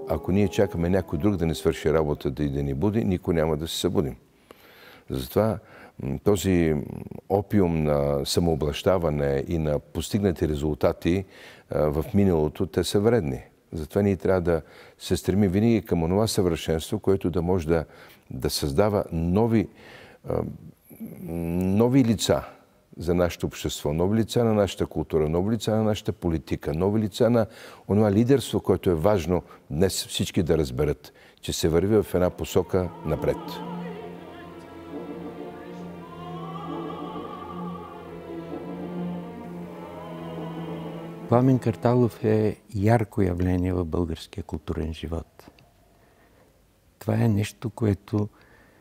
ако ние чакаме някой друг да ни свърши работата и да ни буди, никой няма да се събудим. Затова този опиум на самооблащаване и на постигнати резултати в миналото, те са вредни. Затова ние трябва да се стремим винаги към онова съвършенство, което да може да създава нови лица за нашето общество, нови лица на нашата култура, нови лица на нашата политика, нови лица на онова лидерство, което е важно днес всички да разберат, че се върви в една посока напред. Пламен Карталов е ярко явление в българския културен живот. Това е нещо, което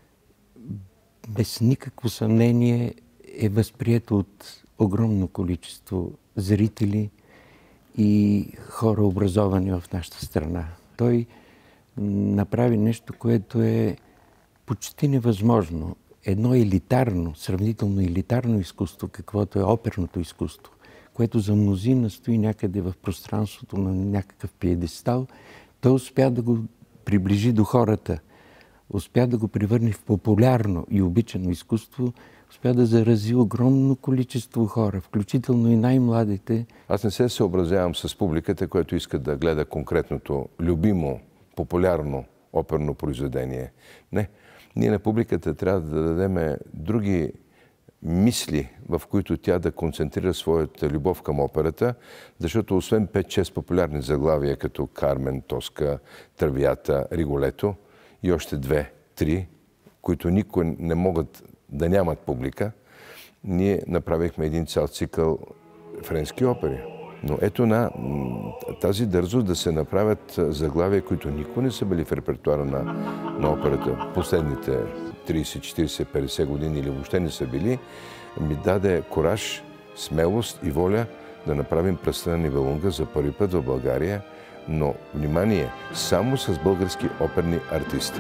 без никакво съмнение е възприето от огромно количество зрители и хора, образовани в нашата страна. Той направи нещо, което е почти невъзможно. Едно елитарно, сравнително елитарно изкуство, каквото е оперното изкуство, което за мнозина стои някъде в пространството на някакъв пиедестал, той успя да го приближи до хората, успя да го превърне в популярно и обичано изкуство, успя да зарази огромно количество хора, включително и най-младите. Аз не се съобразявам с публиката, която иска да гледа конкретното, любимо, популярно оперно произведение. Не, ние на публиката трябва да дадем други мисли, в които тя да концентрира своята любов към операта, защото освен 5-6 популярни заглавия, като Кармен, Тоска, Травията, Риголето и още 2-3, които никой не могат да нямат публика, ние направихме един цял цикъл френски опери. Но ето на тази дързост да се направят заглавия, които никога не са били в репертуара на операта последните 30, 40, 50 години или въобще не са били, ми даде кораж, смелост и воля да направим Пръста на Нибелунга за първи път в България, но, внимание, само с български оперни артисти.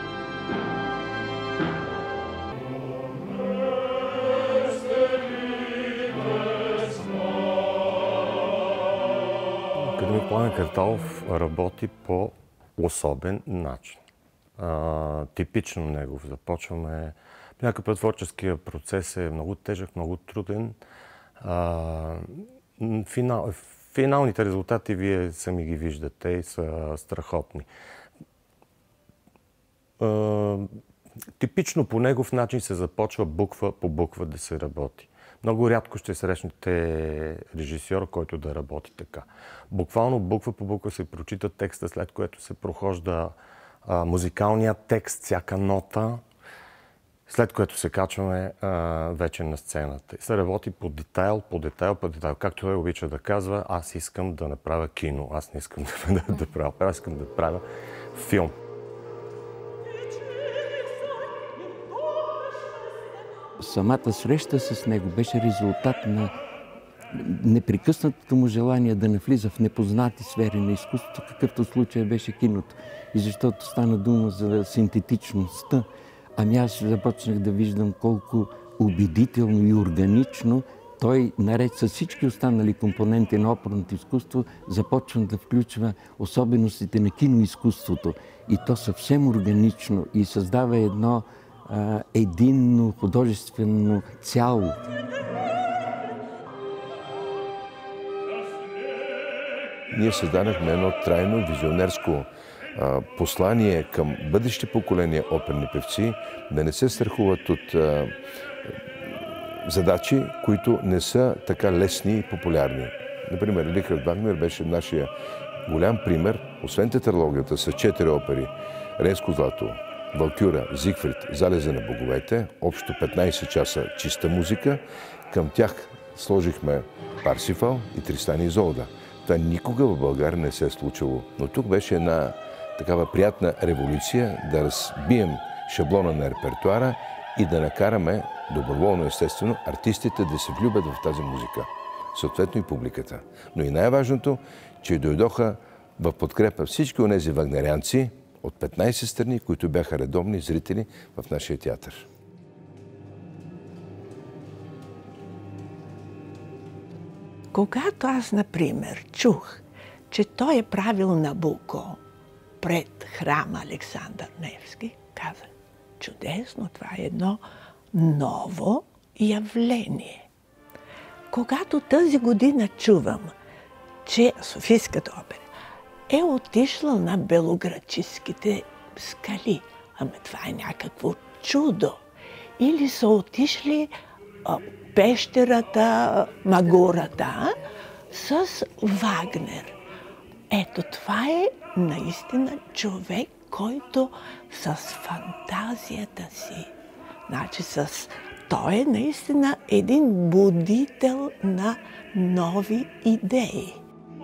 Академик Пламен Карталов работи по особен начин. Типично негов. Започваме. Някакъв път творческия процес е много тежък, много труден. Финалните резултати вие сами ги виждате и са страхотни. Типично по негов начин се започва буква по буква да се работи. Много рядко ще срещнете режисьор, който да работи така. Буквално буква по буква се прочита текста, след което се прохожда музикалният текст, всяка нота, след което се качваме вече на сцената. Се работи по детайл, по детайл, по детайл. Както той обича да казва, аз искам да направя кино, аз не искам да правя опера, аз искам да правя филм. Самата среща с него беше резултат на непрекъснатото му желание да навлиза в непознати сфери на изкуството, какъвто случай беше киното. И защото стана дума за синтетичността, ами аз започнах да виждам колко убедително и органично той, наред с всички останали компоненти на оперното изкуство, започва да включва особеностите на киноизкуството. И то съвсем органично и създава едно единно художествено цяло. Ние създадахме едно трайно визионерско послание към бъдещи поколения оперни певци да не се страхуват от задачи, които не са така лесни и популярни. Например, Рихард Вагнер беше нашия голям пример, освен тетралогията с 4 опери, Ренско злато, Валкюра, Зигфрид, Залеза на боговете, общо 15 часа чиста музика. Към тях сложихме Парсифал и Тристан и Изолда. Това никога в България не се е случило. Но тук беше една такава приятна революция да разбием шаблона на репертуара и да накараме, доброволно естествено, артистите да се влюбят в тази музика. Съответно и публиката. Но и най-важното, че дойдоха в подкрепа всички онези вагнерянци от 15 страни, които бяха редовни зрители в нашия театър. Когато аз, например, чух, че той е правил Набуко пред храма Александър Невски, казах, чудесно, това е едно ново явление. Когато тази година чувам, че Софийската опера е отишла на Белоградчиските скали, ами това е някакво чудо. Или са отишли пещерата, Магората с Вагнер. Ето това е наистина човек, който с фантазията си, значи той е наистина един будител на нови идеи.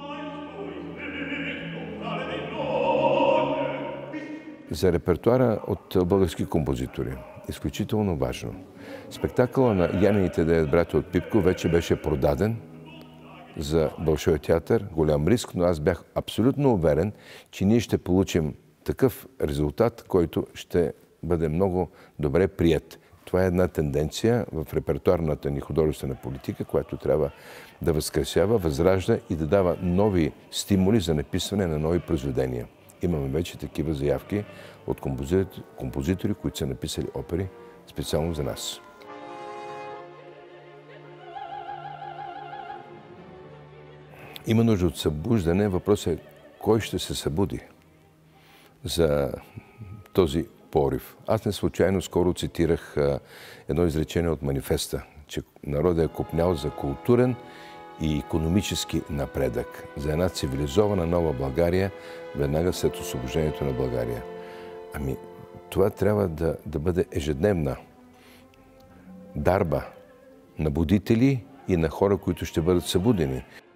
За репертуара от български композитори. Изключително важно. Спектакъла на Янените 9 братя от Пипко вече беше продаден за Болшой театър. Голям риск, но аз бях абсолютно уверен, че ние ще получим такъв резултат, който ще бъде много добре приет. Това е една тенденция в репертуарната ни художествена политика, която трябва да възкресява, възражда и да дава нови стимули за написване на нови произведения. Имаме вече такива заявки от композитори, които са написали опери специално за нас. Има нужда от събуждане. Въпросът е кой ще се събуди за този порив. Аз не случайно скоро цитирах едно изречение от манифеста, че народът е копнял за културен и икономически напредък, за една цивилизована нова България, веднага след освобождението на България. Ами, това трябва да бъде ежедневна дарба на будители и на хора, които ще бъдат събудени.